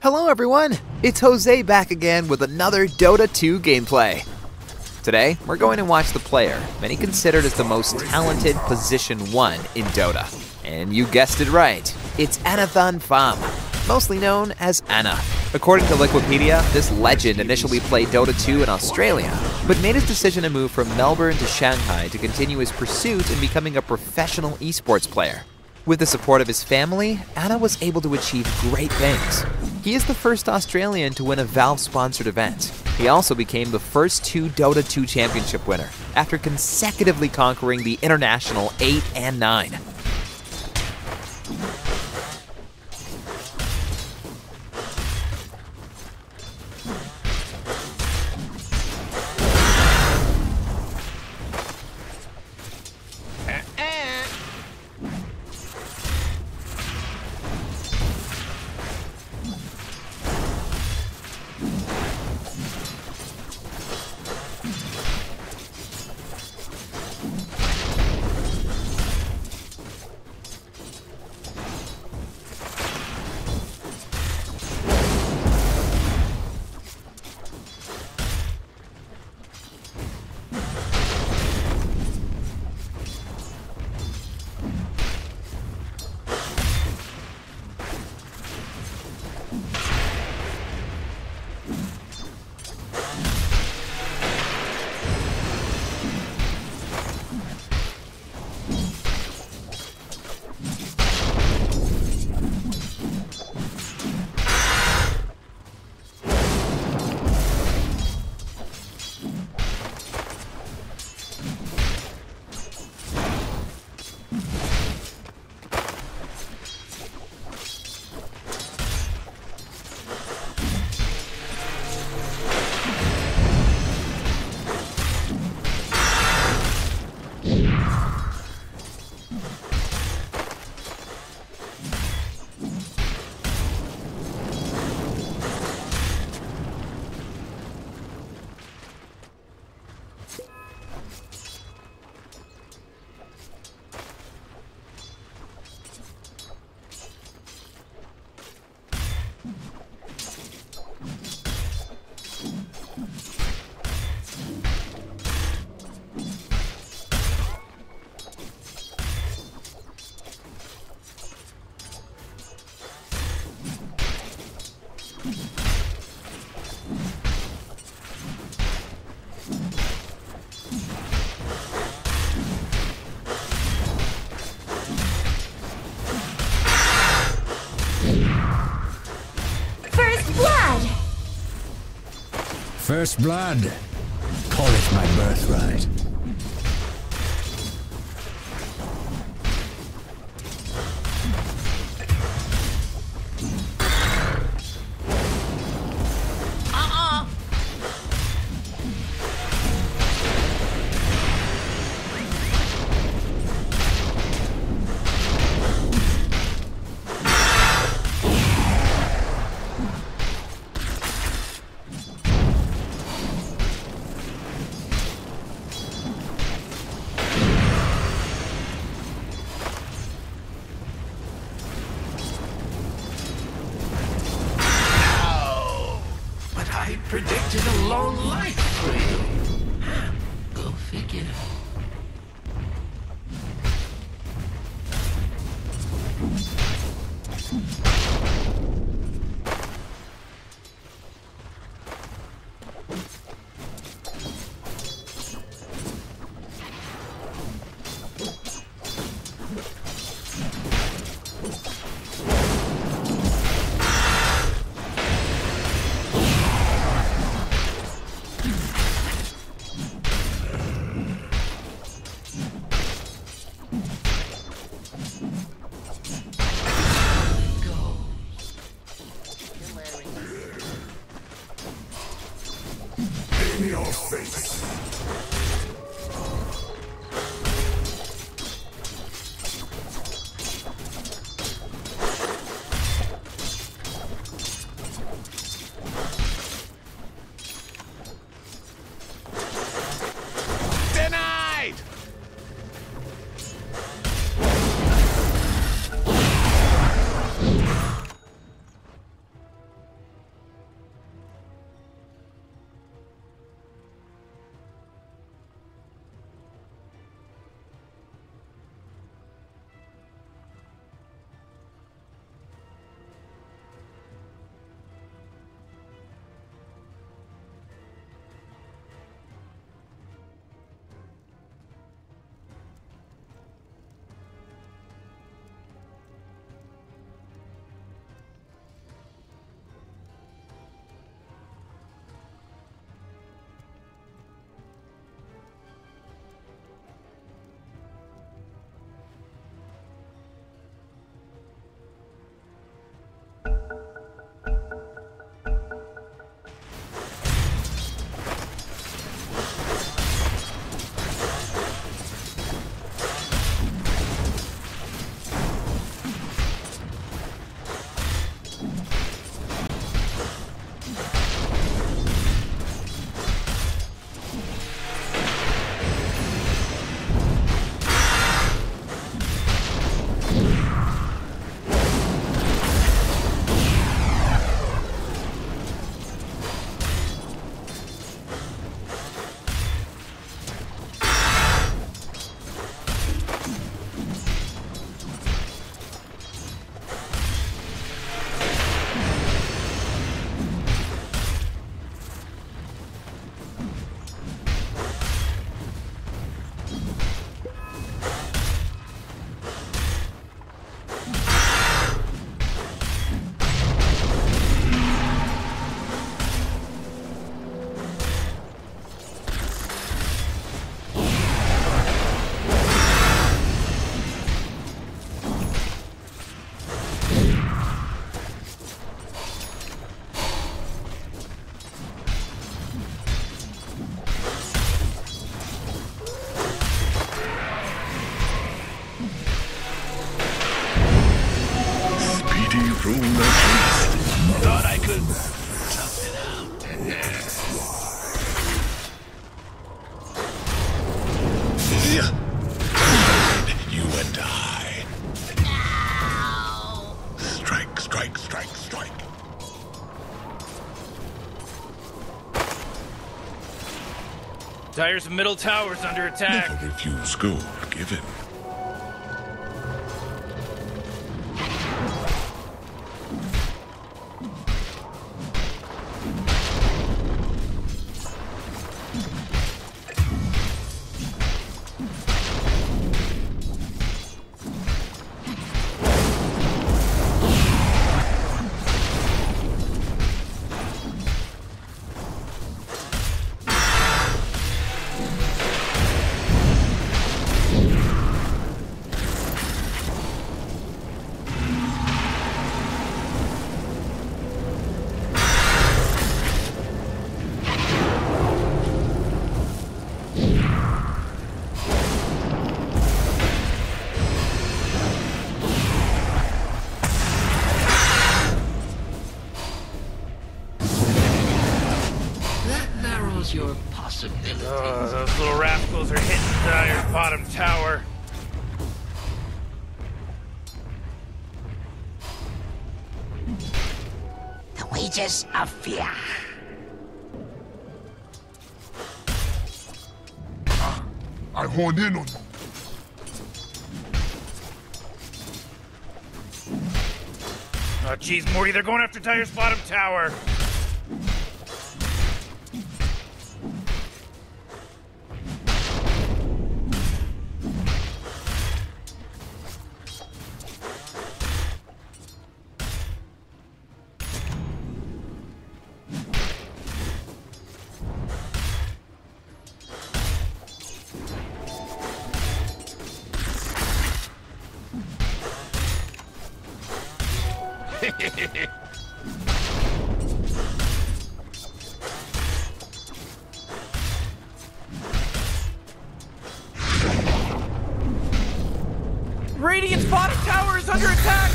Hello everyone, it's Jose back again with another Dota 2 gameplay. Today, we're going to watch the player, many considered as the most talented Position 1 in Dota. And you guessed it right, it's Anathan Pham, mostly known as Ana. According to Wikipedia, this legend initially played Dota 2 in Australia, but made his decision to move from Melbourne to Shanghai to continue his pursuit in becoming a professional esports player. With the support of his family, Ana was able to achieve great things. He is the first Australian to win a Valve-sponsored event. He also became the first 2 Dota 2 championship winner, after consecutively conquering the International 8 and 9. First blood. Call it my birthright. I predicted a long life for you. Go figure. In your face. Denied! prune the beast. Thought I could tough it out. Yeah. You and I. Strike, strike, strike, strike. Dire's middle tower's under attack. Never refuse gold given. Your possibilities. Those little rascals are hitting Dire's bottom tower. The wages of fear. I honed in on you. Oh, jeez, Morty, they're going after Dire's bottom tower. Radiant's bottom tower is under attack!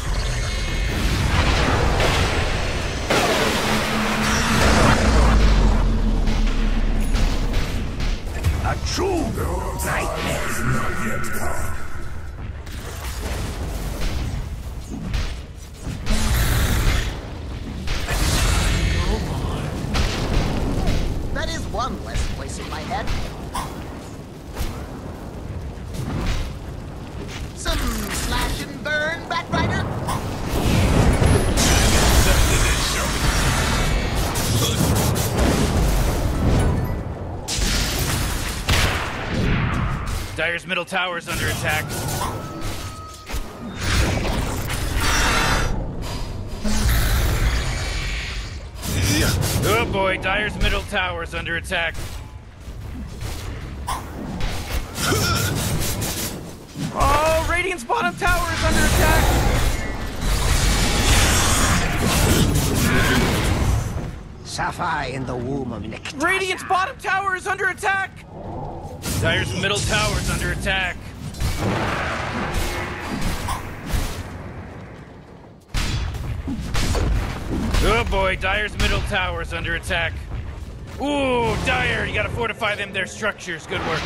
A true nightmare is not yet come. That is one less voice in my head. Some slash and burn, Batrider? Dire's middle tower is under attack. Oh boy, Dire's middle tower is under attack. Oh, Radiant's bottom tower is under attack. Sapphire in the womb of Nick. Radiant's bottom tower is under attack. Dire's middle tower is under attack. Oh boy, Dire's middle tower is under attack. Ooh, Dire, you gotta fortify them, their structures. Good work.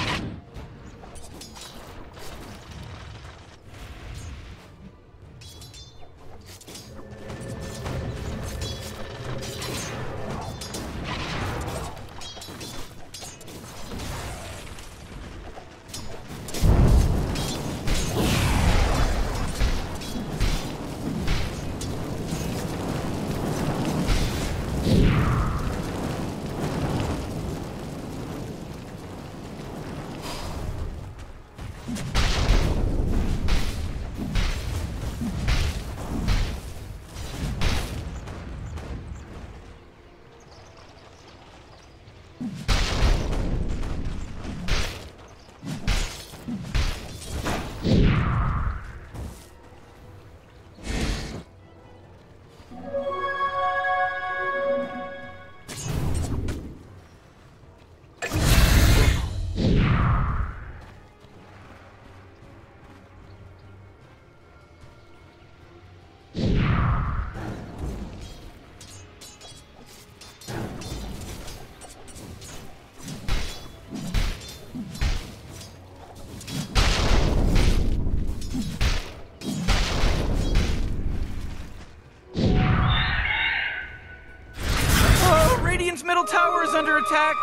middle tower is under attack.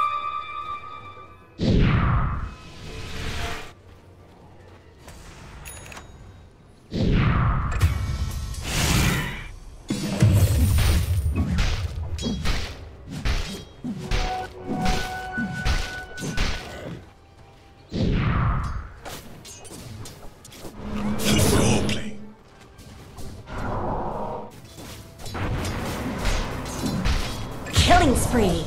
Killing spree.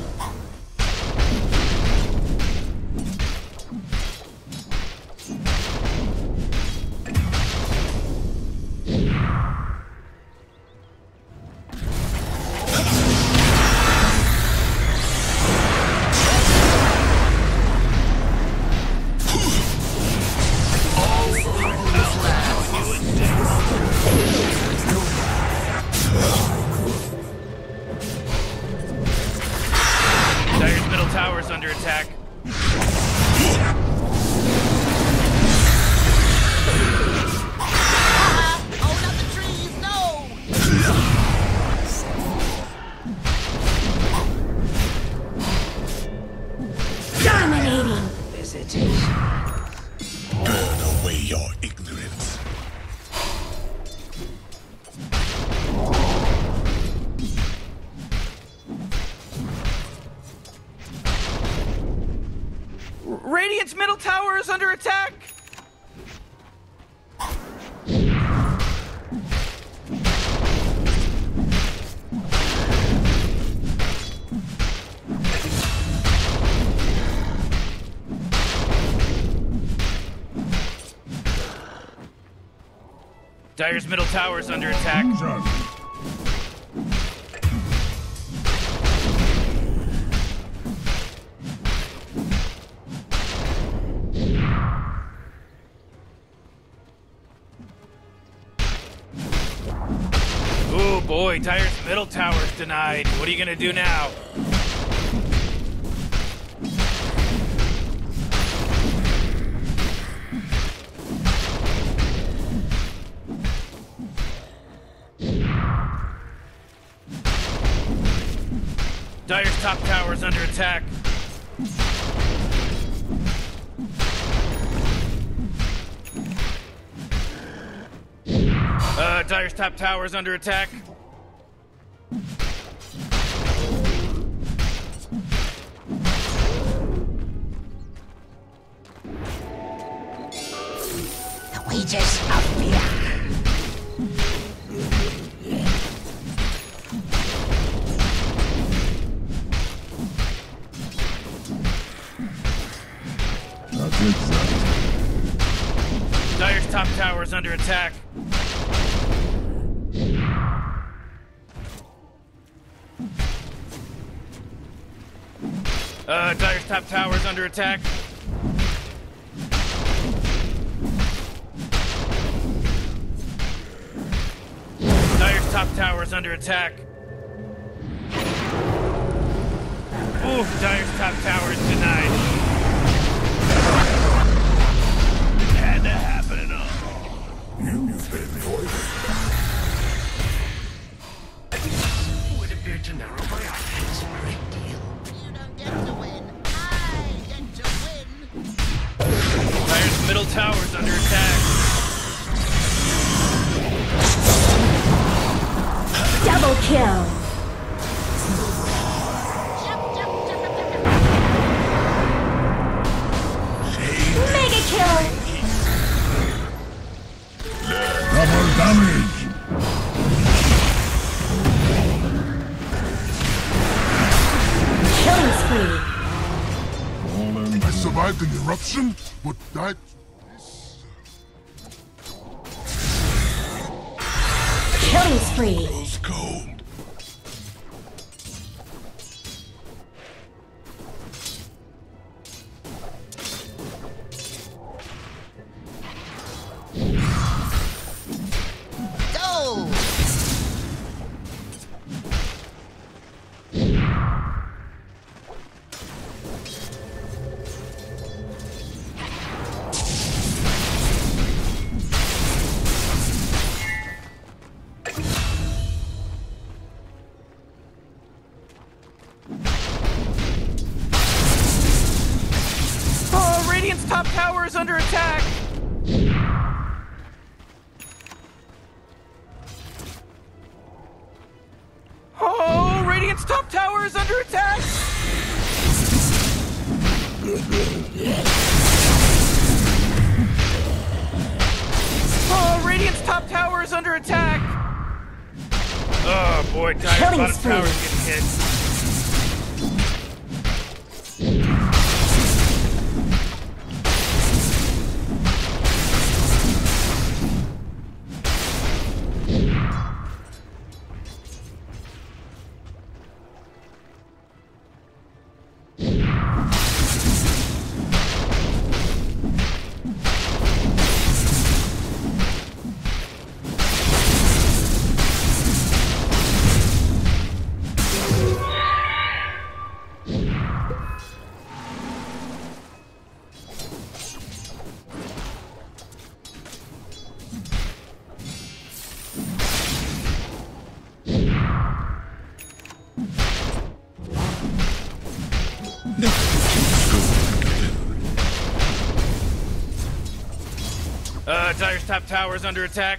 Dire's middle tower is under attack. Oh, not the trees, no! Dominating. Burn away your ignorance. Radiant's middle tower is under attack. Dire's middle tower is under attack. Oh boy, Dire's middle tower is denied. What are you gonna do now? Dire's top tower is under attack. Dire's top tower is under attack. The wages of fear. Dire's top tower is under attack. Dire's top tower is under attack. Dire's top tower is under attack. Oof, Dire's top tower is denied. Had to happen and all. You paid me poison. Would appear to narrow my options a great deal. You don't get to win. I get to win. Dire's middle tower is under attack. Double kill. Mega kill. Double damage. Killing spree. I survived an eruption, but that... Killing spree. was cold. Go! Radiant's top tower is under attack! Oh, Radiant's top tower is under attack! Oh, Radiant's top tower is under attack! Oh boy, Dire's Killing bottom spree. tower is getting hit. Dire's top tower is under attack.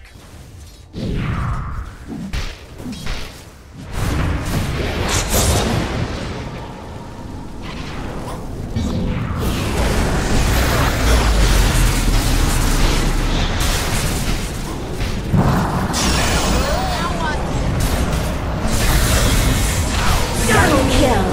Double kill.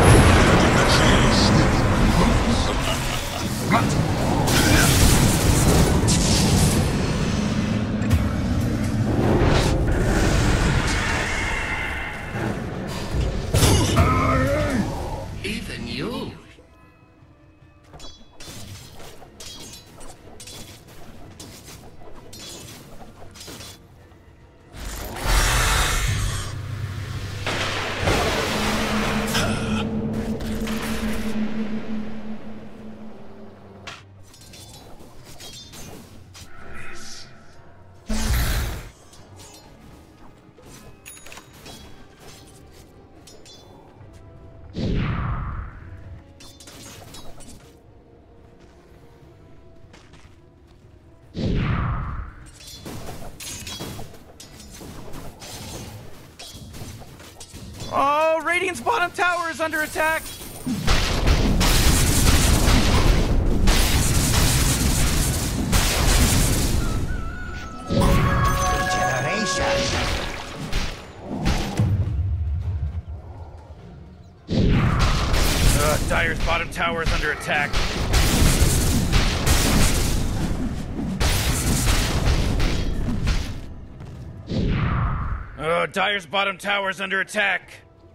Even you. Oh, Radiant's bottom tower is under attack. Dire's bottom tower is under attack. Dire's bottom tower is under attack.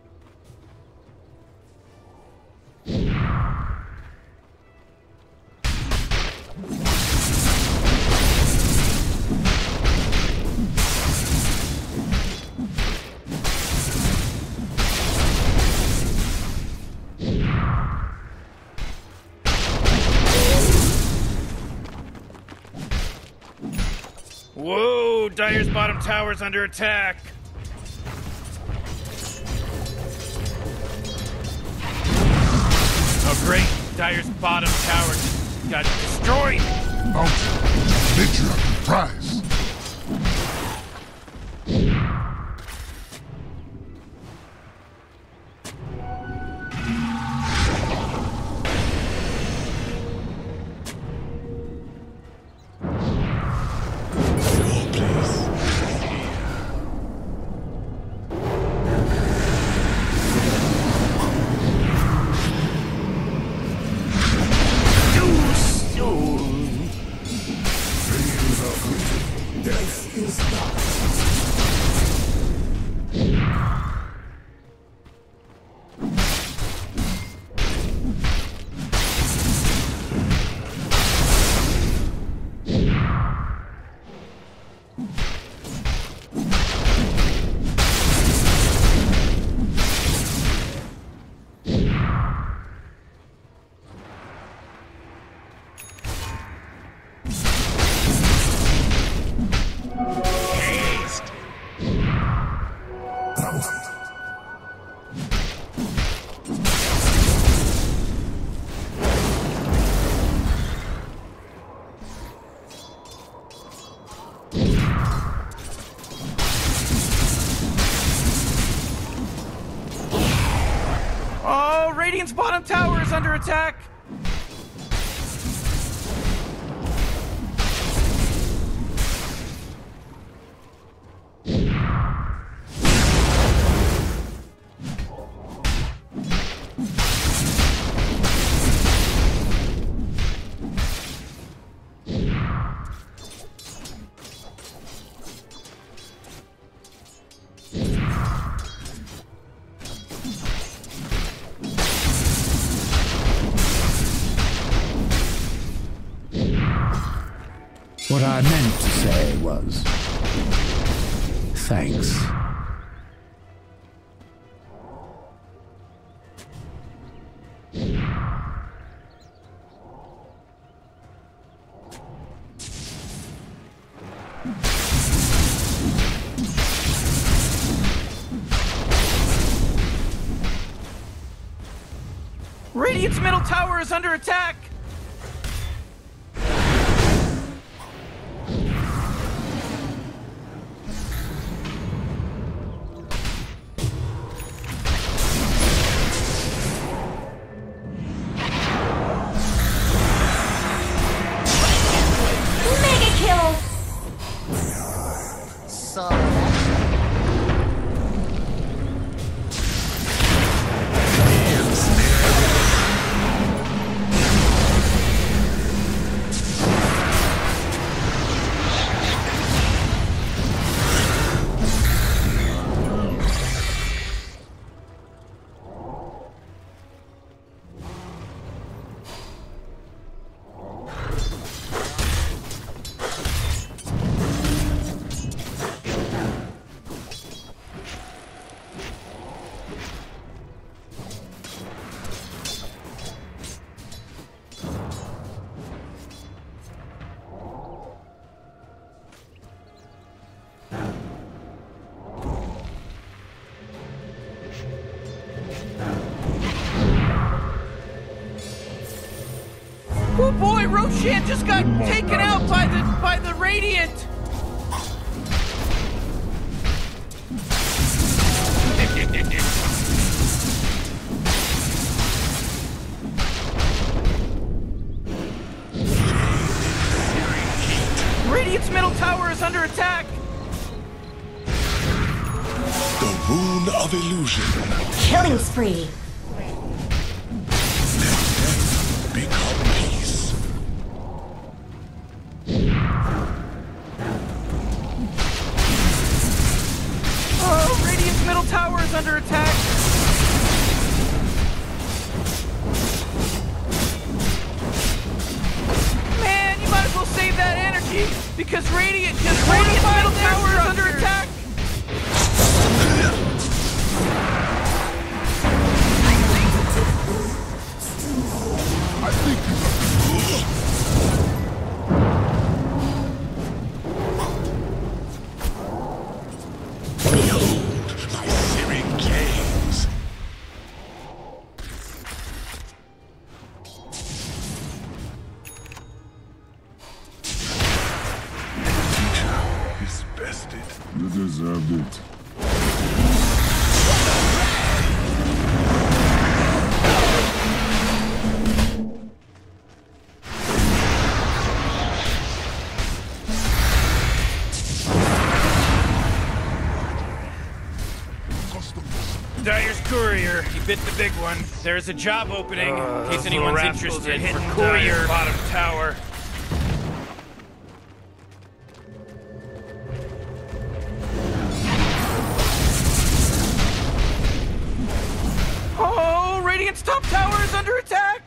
Whoa, Dire's bottom tower is under attack. Oh great, Dire's bottom tower just got destroyed. Mountain, nature of the prize. Radiant's bottom tower is under attack! What I meant to say was, thanks. Radiant's middle tower is under attack! Mega kill! So, Oh boy, Roshan just got taken out by the Radiant! Radiant's middle tower is under attack! The rune of illusion. Killing spree. Become peace. Oh, Radiant's middle tower is under attack! Man, you might as well save that energy! Because Radiant's middle tower is under attack! I think behold my searing gaze. Is bested. You deserved it. Dyer's courier, he bit the big one. There's a job opening, in case anyone's interested. hidden For courier, bottom tower. Oh, Radiant's top tower is under attack!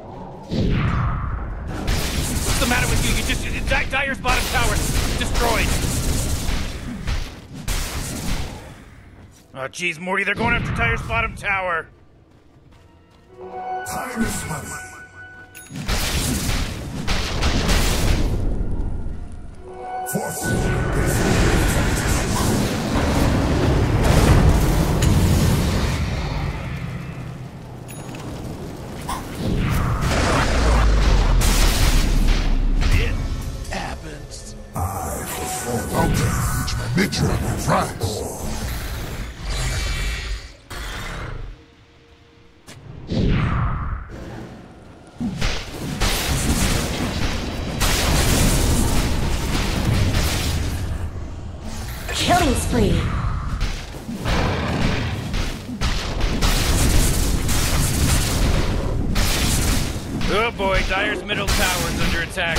What's the matter with you? Dyer's bottom tower destroyed. Oh, geez, Morty, they're going after Dyer's bottom tower. Time is money. Force. It happens. I perform out which my nature prize. spree. Oh boy, Dire's middle tower is under attack.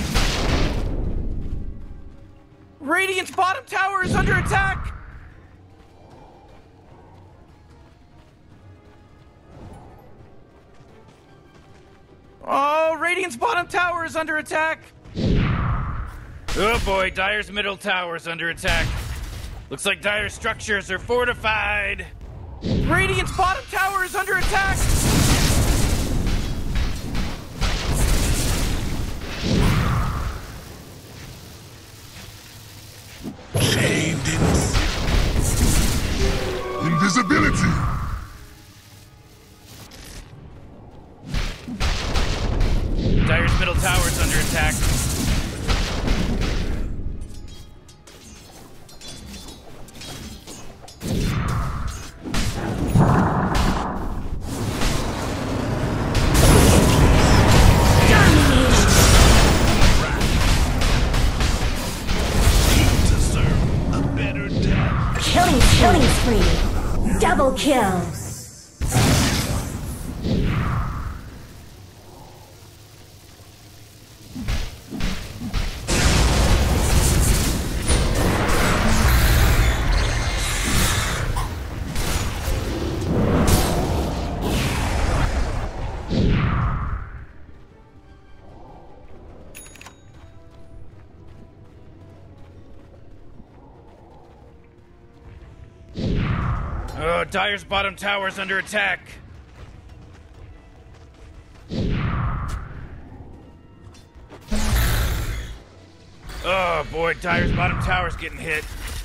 Radiant's bottom tower is under attack! Oh, Radiant's bottom tower is under attack! Oh boy, Dire's middle tower is under attack. Looks like Dire's structures are fortified. Radiant's bottom tower is under attack! Chained in Invisibility! Dire's middle tower is under attack. deserve a better death. Killing spree. Double kill. Oh, Dire's bottom tower is under attack. Oh boy, Dire's bottom tower's getting hit.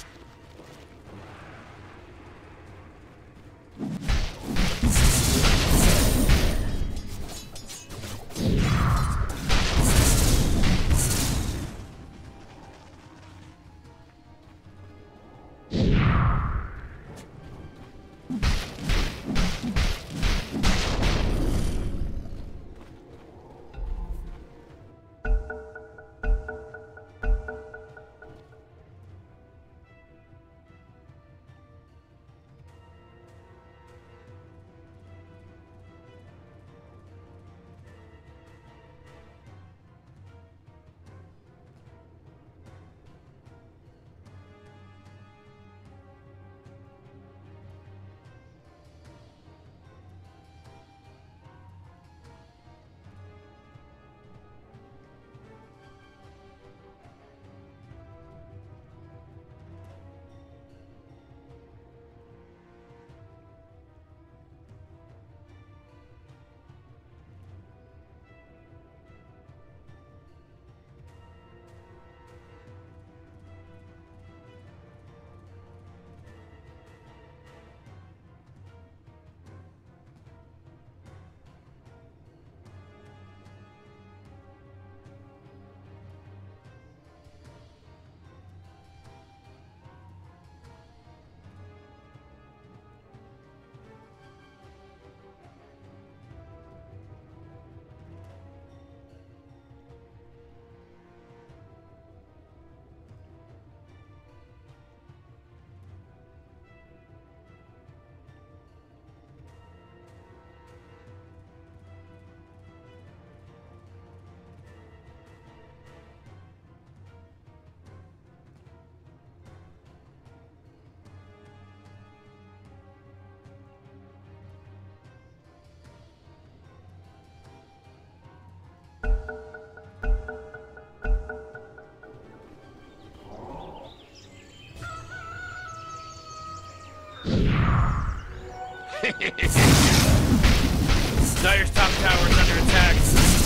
Dire's top tower is under attack.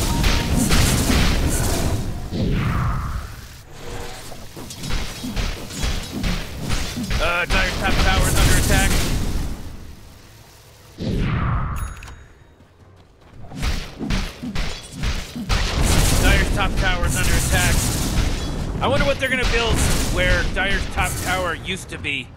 Dire's top tower is under attack. Dire's top tower is under attack. I wonder what they're gonna build where Dire's top tower used to be.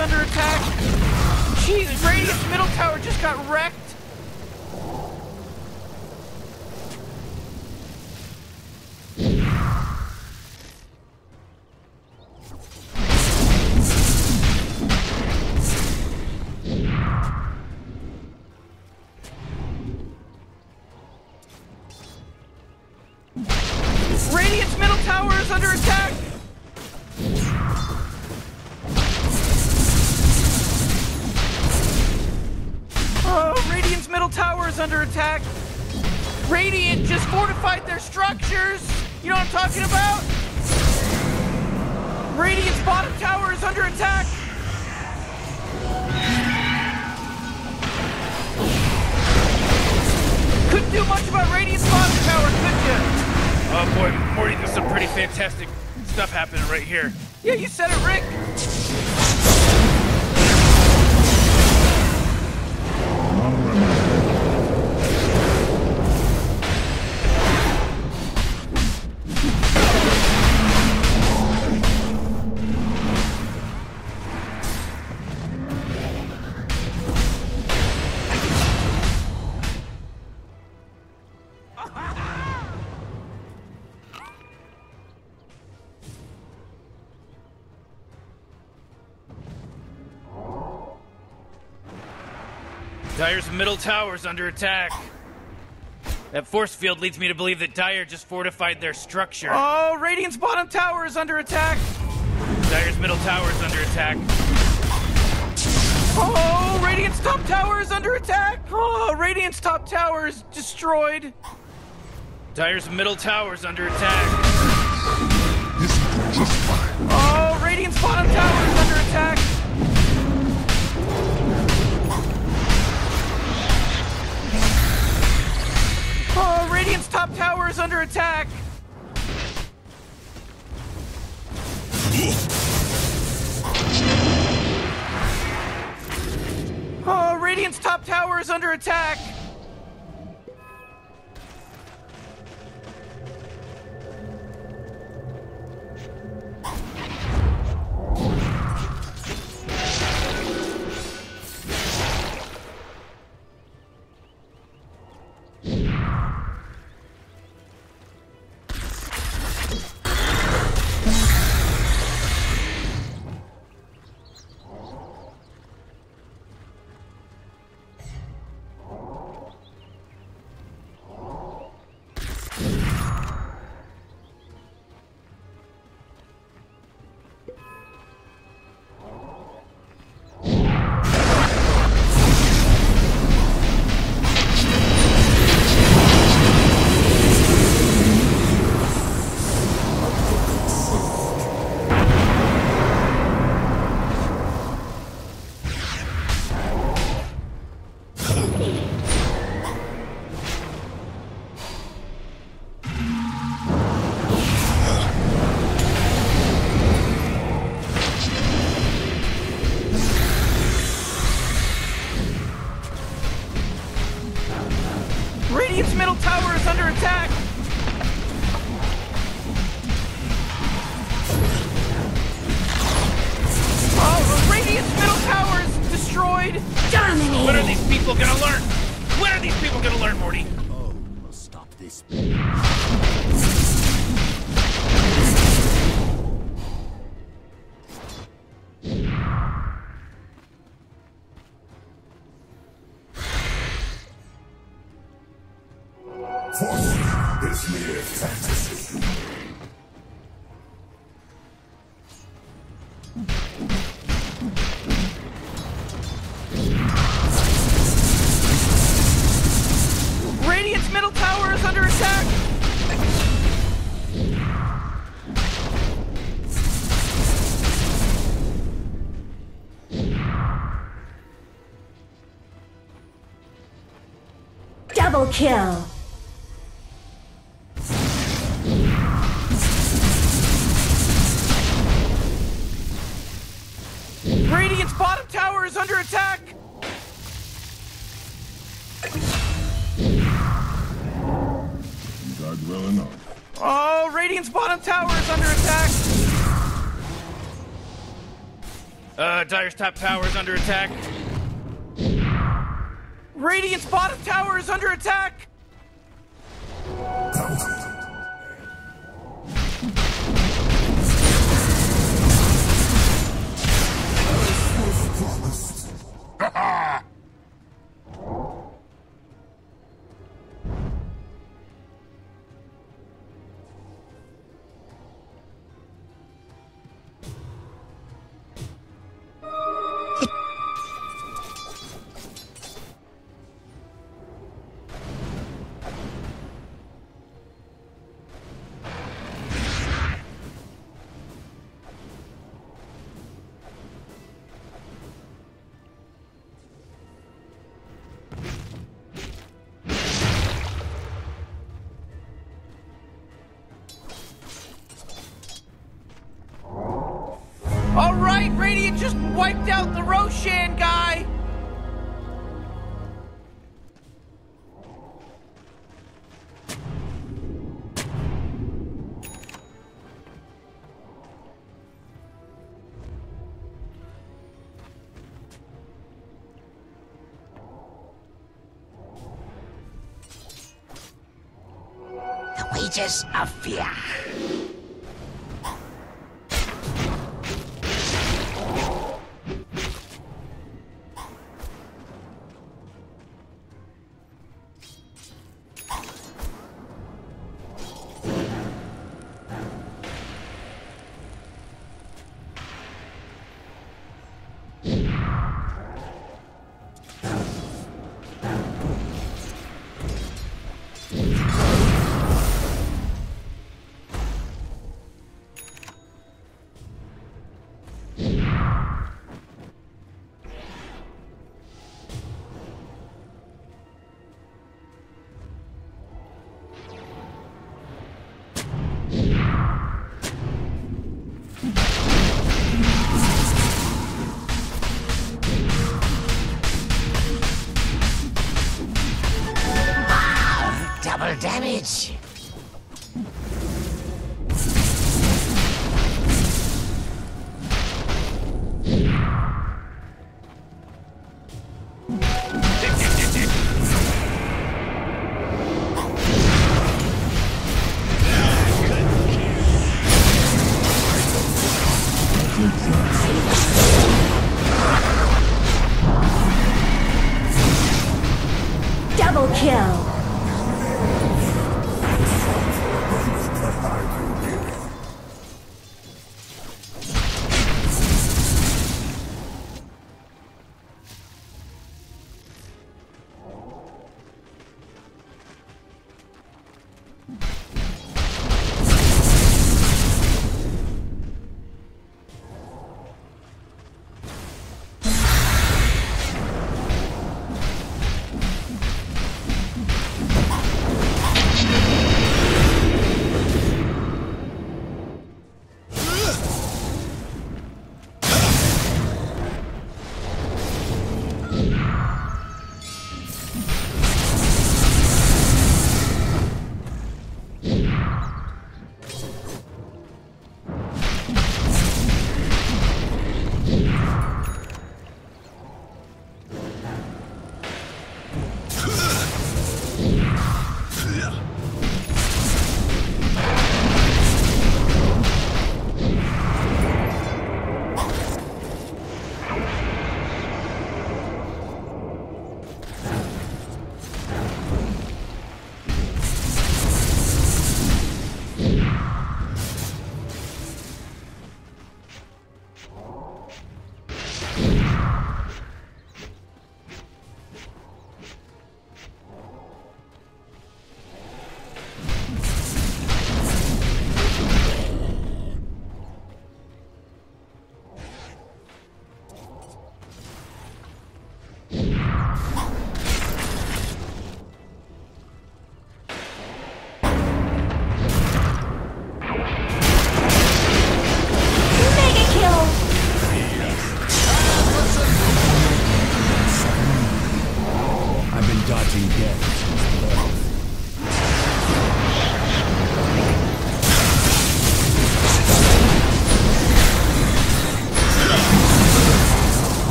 under attack. Jeez, Radiant's middle tower just got wrecked. Radiant's middle tower is under attack! Oh, Radiant's middle tower is under attack! Radiant just fortified their structures! You know what I'm talking about? Radiant's bottom tower is under attack! Couldn't do much about Radiant's bottom tower, could you? Oh boy, Morty, there's some pretty fantastic stuff happening right here. Yeah, you said it, Rick. Dire's middle tower's under attack. That force field leads me to believe that Dire just fortified their structure. Oh, Radiant's bottom tower is under attack. Dire's middle tower is under attack. Oh, Radiant's top tower is under attack. Oh, Radiant's top tower is destroyed. Dire's middle tower is under attack. This is just fine. Oh, Radiant's bottom tower is under attack. Oh, Radiant's top tower is under attack! Oh, Radiant's top tower is under attack! Radiant's middle tower is under attack! Oh, Radiant's middle tower is destroyed! Dominating! When are these people gonna learn? When are these people gonna learn, Morty? Oh, we'll stop this. Fortune is mere fantasy. Radiant's middle tower is under attack! Double kill! Radiant's bottom tower is under attack! You died well enough. Oh, Radiant's bottom tower is under attack! Dire's top tower is under attack. Radiant's bottom tower is under attack! Alright, Radiant just wiped out the Roshan guy! The wages of fear. Double damage. Double kill.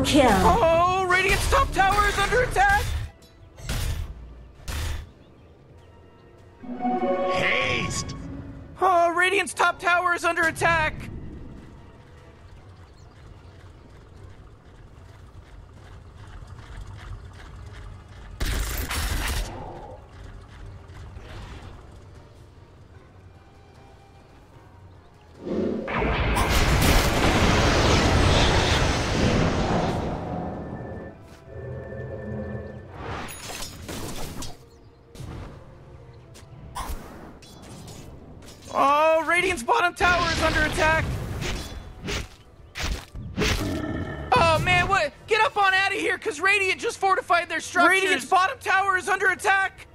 kill. Oh, Radiant's top tower is under attack! Haste! Oh, Radiant's top tower is under attack! Oh, Radiant's bottom tower is under attack! Oh man, what? Get up on out of here, cause Radiant just fortified their structures! Radiant's bottom tower is under attack!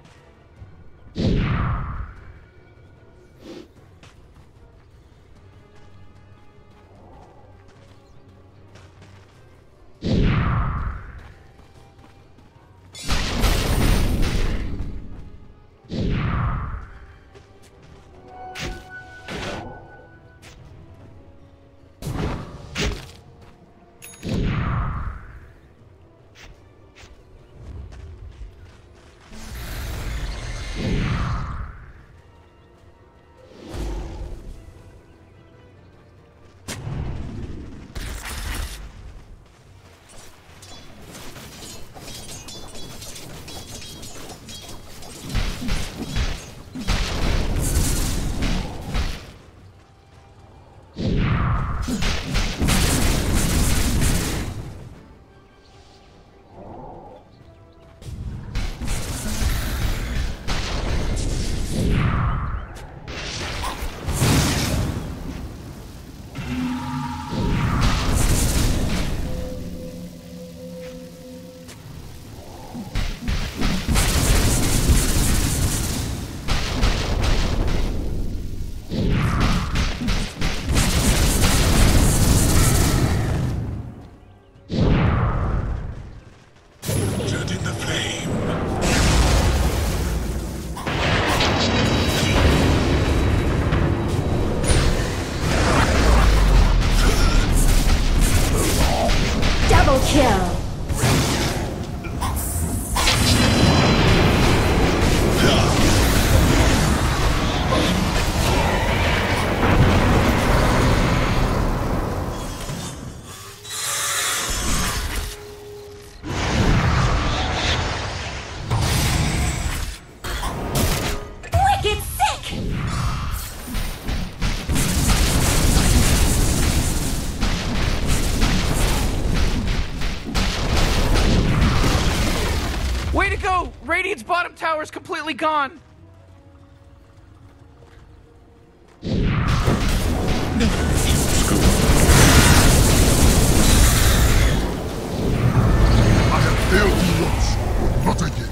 Kill. Wicked sick! Way to go! Radiant's bottom tower is completely gone! I have failed you once, but not again.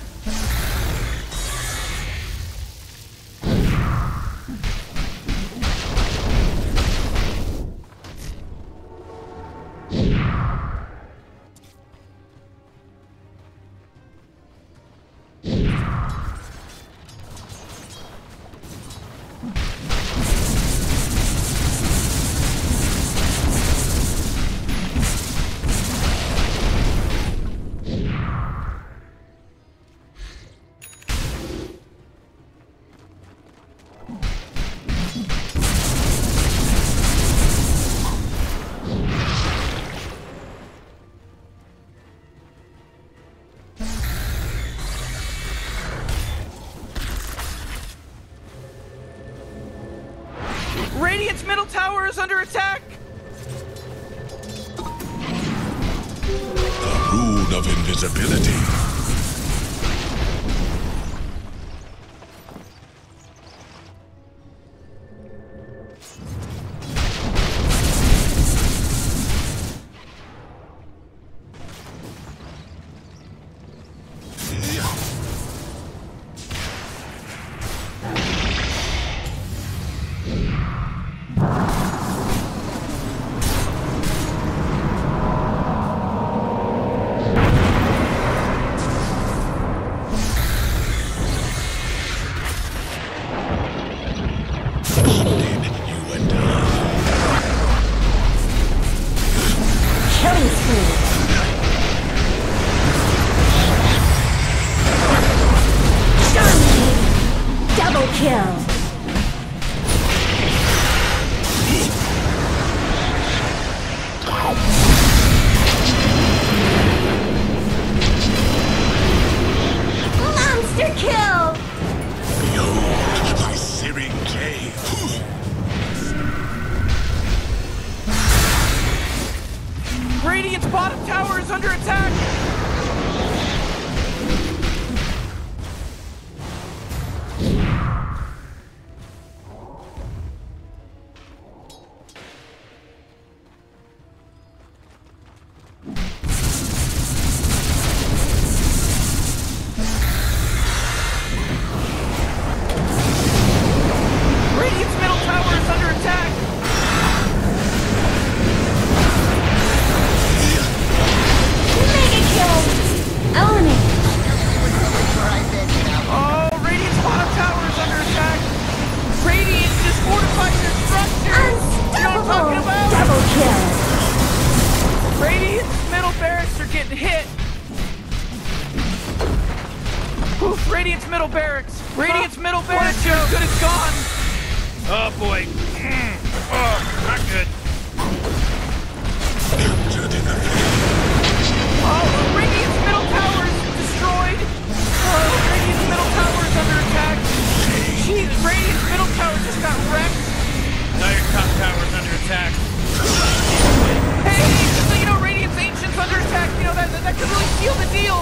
Radiant's middle tower is under attack! The rune of invisibility. hit! Oof, Radiant's middle barracks! Radiant's middle barracks is as good as gone! Oh boy. Oh, not good. Oh, Radiant's middle tower is destroyed! Oh, Radiant's middle tower is under attack! Jeez, Radiant's middle tower just got wrecked! Dire's top tower is under attack. Hey, just so you know, Radiant's Ancient's under attack. You know, that could really seal the deal.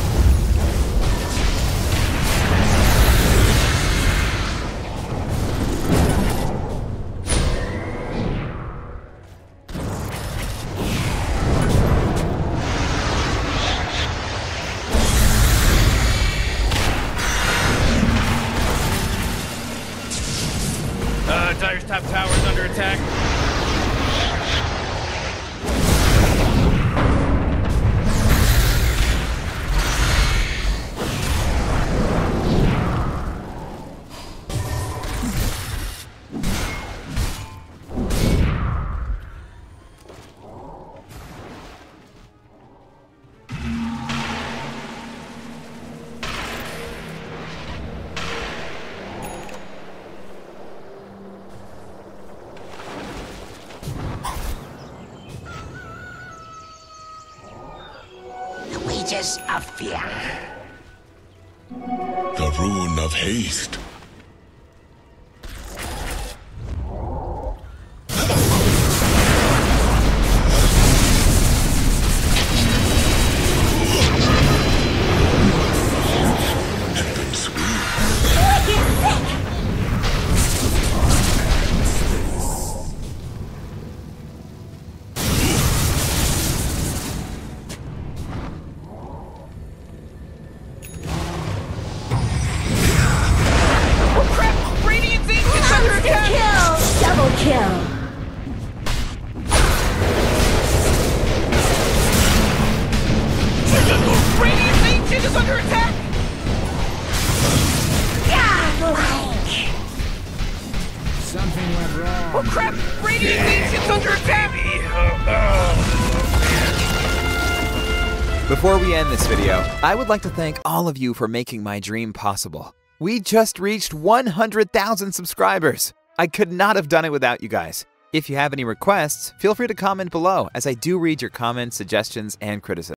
Dire's top tower is under attack. Wages of fear. The rune of haste. Oh crap! Radiant Ancient's under attack! Before we end this video, I would like to thank all of you for making my dream possible. We just reached 100,000 subscribers. I could not have done it without you guys. If you have any requests, feel free to comment below, as I do read your comments, suggestions, and criticism.